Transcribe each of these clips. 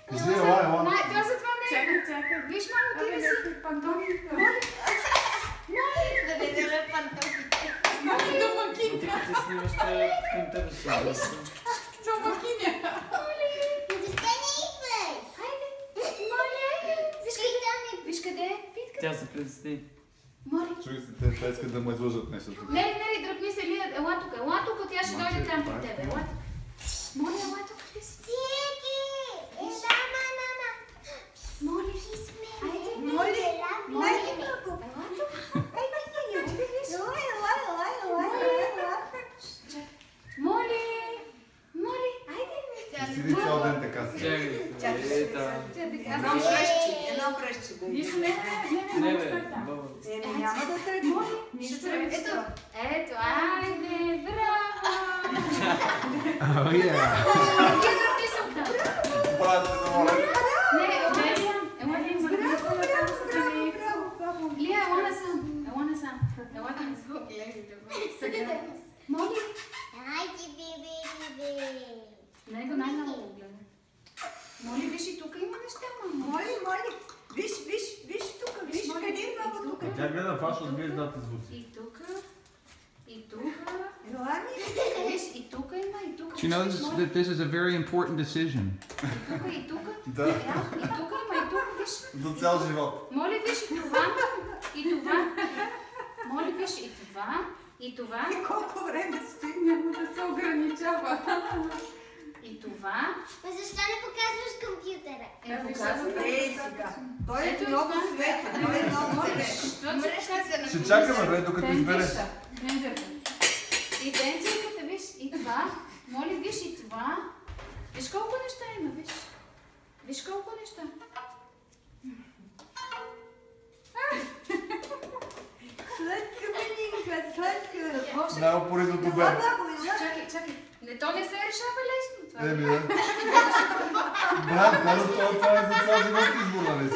ела. Тя затова не е. Чакай. Виж, мамо, ти не си. Пантофи. Да не държа пантофите. Моли домакинка. Ти снимаш към тебе си. Домакиня. Защо не идваш? Хайде. Моли, айде. Виж къде е Питка. Тя се предсти. Моли. Чуй се, те искат да ме излъжат нещо тук. Не, дръпни се, Лия. Ела тук, тя ще дойде там при тебе. Ела тук. Моли, ела тук, ти си. Сиеки! Мама! Моли, айде. Моли! Моли, ела тук. Моли, айде. Ти си цял ден така си. Чакай. Едно пръще. Виж, Не, бе. Няма да тръгне. Нищо не. Ето, айде, браво. О, е! Ти дръпни се оттам. Братите да моля. Ела, Лия, ела насам. Ела там. Моли. Айде, бебе! Него най-много го гледа. Моли, виж и тук има неща, мамо. Моли. Виж тук. Виж къде е много тук. Тя гледа фаш от движдата звуци. И тук. Ела ми. Виж, и тук има, и тук. She knows that this is a very important decision. И тук. Да. И тук има, и тук, виж. За цял живот. Моли, виж и това. И това. Моли, виж и това. И това. И колко време стои, няма да се ограничава. И това. Защо не показваш компютъра? Показвам. Сега. Той е много светен. Той е много светен. Ще чакаме, бе, докато избереш. И пенчерката, виж, и това. Моли, виж и това. Виж колко неща има, виж. Виж колко неща. Сладка менинка, сладка. Най-опоритото бе. Чакай. Не, то не се решава лесно това. Еми, да. Брат, каза това е за цял живот избор, нали?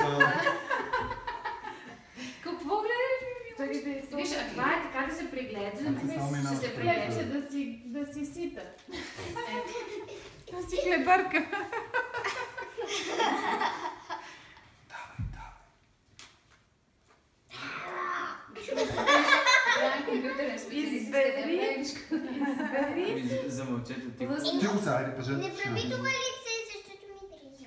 Какво гледаш, ми? Виж, а това е така да се преглежда. Ще се Гледаше преглежда. да си сита. Да си хлебарка. Компютърен специалист. Избери. Замълчете ти. Тихо се, айде, кажете. Не прави това лице, защото ми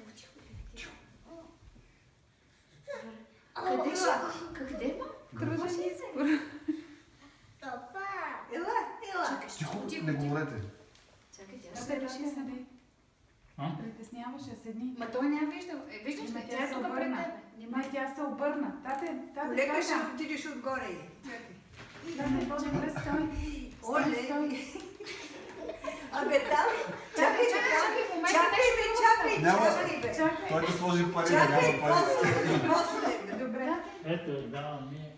трябва. Къде ма? Труден избор. Папа! Ела. Тихо, не говорете. Чакай, тя ще реши седи. Притесняваше, седни. Ма той не я виждал. Виждаш ли? Тя е тук пред тебе. Нима тя се обърна. Тате, Лека ще отидеш отгоре. не може да стой. Оле. Абе, там. Чакай, Няма. бе. Той да сложи пари, да Чакай, няма пари. после. Добре. Ето, давам ми.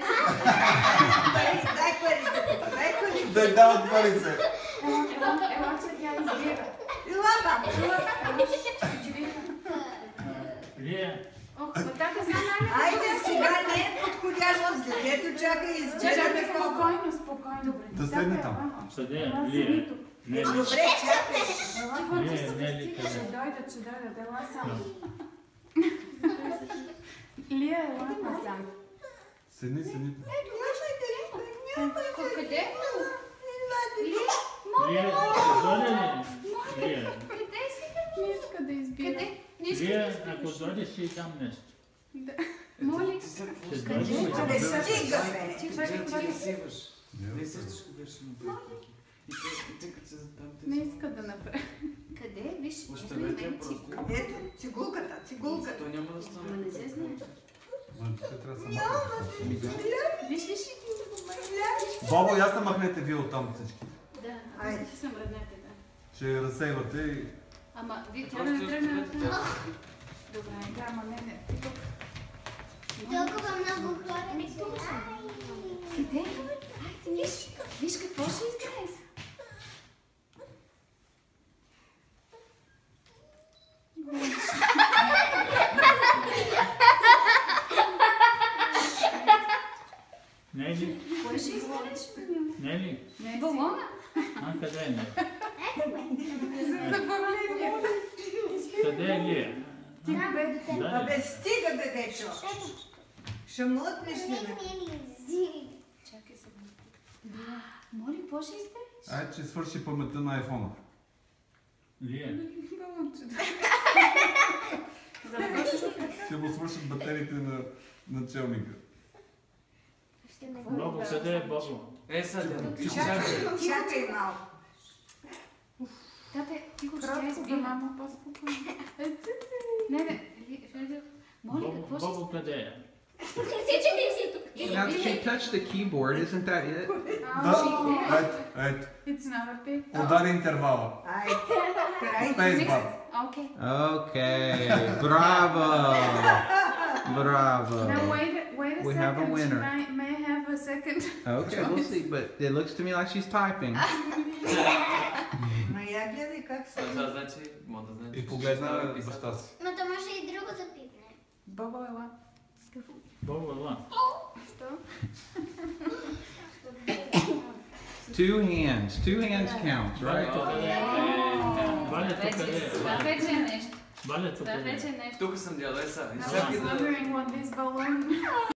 Дай пари. Да дават пари се. Ела, че тя избира. Ела, Лия. Ох, ма тата знае най-много. айде, сега не е подходящо. Детето чака и Чакай, избира. спокойно. Да седне там. Къде е? Ела, Лия. седни тук. Не, ли. Добре, чакай. Ела, Не, който се не, ли, стига, ще къде? дойдат. Ела само. Лия, ела насам. Седни. Къде? Лия, дойде ли? Лия. Къде си? Не иска да избира. Къде? Лия, ако дойдеш ще и там нещо. Моли. Ще дойдеш ли? Абе, стига, бе. Ти ги взимаш. Не същаш кога ще му и тъй като се там Не иска да направи. Къде? Виж, оставете я просто. Ето, цигулката. То няма да стане. Ама не се знае. Те трябва да са Виж. Бабо, ясно махнете вие оттам всички. Да, Айде. аз съм ръднете, да. Ще разсейвате и... Ама, вие тя да не тръгне на това. Добре. Да, ама не. Толкова много хора. Къде? Виж какво ще изглежда. Не е ли? Кое ще изглеждаш? Не е ли? Балона? А, къде е не? За забавление. Къде е Лия? Абе, стига бе, дечо. Ще млъкнеш ли ме? Чакай сега. Моли, какво ще избереш? Ай, че свърши паметта на айфона. Лие. Ще му свършат батериите на началника. Бобо, къде е Бобо? Съдя. Чакай малко. Тате, тихо ще избира. Мамо, по-спокойно. Не, Моли, какво ще Бобо, къде е? Now she touched the keyboard, isn't that it? Да, ето. It's not a big... Удари интервала. Ай, край. Спейсбар. Окей. Okay, bravo. Bravo. Now wait a We second. have a winner. She may have a second. Okay, we'll see, but it looks to me like she's typing. Ма я гледай как се... Това значи, мога да значи. И погледна баща си. Но то може и друго да пипне. Баба, ела. Бобо, ела. Що? Two hands counts, right? Валето, къде е? Това вече е нещо. Валето, Това къде е? вече е нещо. Тук съм дядо, I was wondering what this balloon...